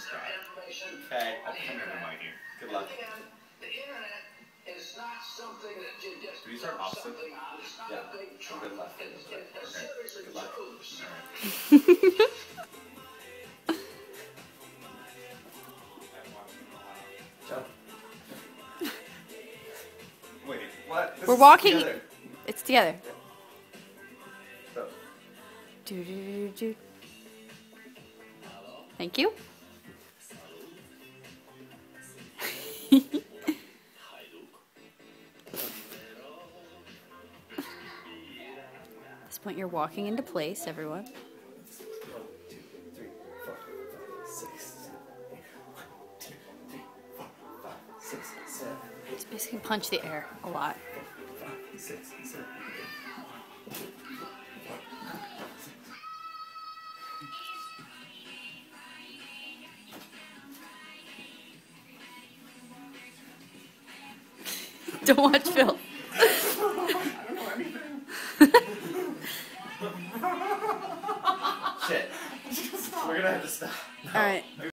Okay, I'll come in the mic here. Good luck. The internet is not something that you just Do you start opposite? Yeah. Good luck. Okay. Good luck. Alright. Wait, what? We're walking. Together. It's together. So. Do. Thank you. At this point, you're walking into place, everyone. 1, 2, 3, 4, 5, 6, 7, 8. 1, 2, 3, 4, 5, 6, 7. Just basically punch the air a lot. 4, 5, 6, 7, 8. Don't watch Phil. I don't know anything. Shit. We're gonna have to stop. No. All right.